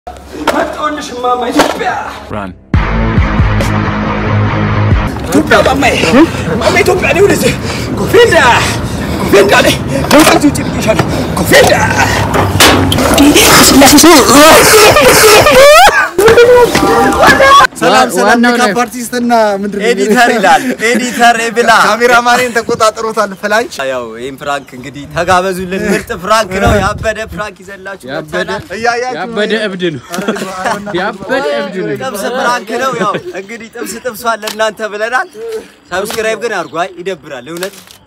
መጣሁልሽ ማማ ኢትዮጵያ Run. ኢትዮጵያ ማማ ኢትዮጵያ ነው ለዚህ ኮፊዳ ላይ ወጣቱ ይጭብሻል ኮፊዳ ሰላም ሜካፕ አርቲስትና ምንድነው ኤዲተር ይላል ኤዲተር ይብላ ካሜራማኔን ተቆጣጥሮታል ፍላንች ያው ይሄን ፍራንክ እንግዲህ ተጋበዙልን ምርጥ ፍራንክ ነው ያበደ ፍራንክ ይዘላችሁ መጣናል ያበደ እብድ ነው ጥብስ ፍራንክ ነው ያው እንግዲህ ጥብሷን ለእናንተ ብለናል ሰብስክራይብ ግን አድርጉ አይ ይደብራል እውነት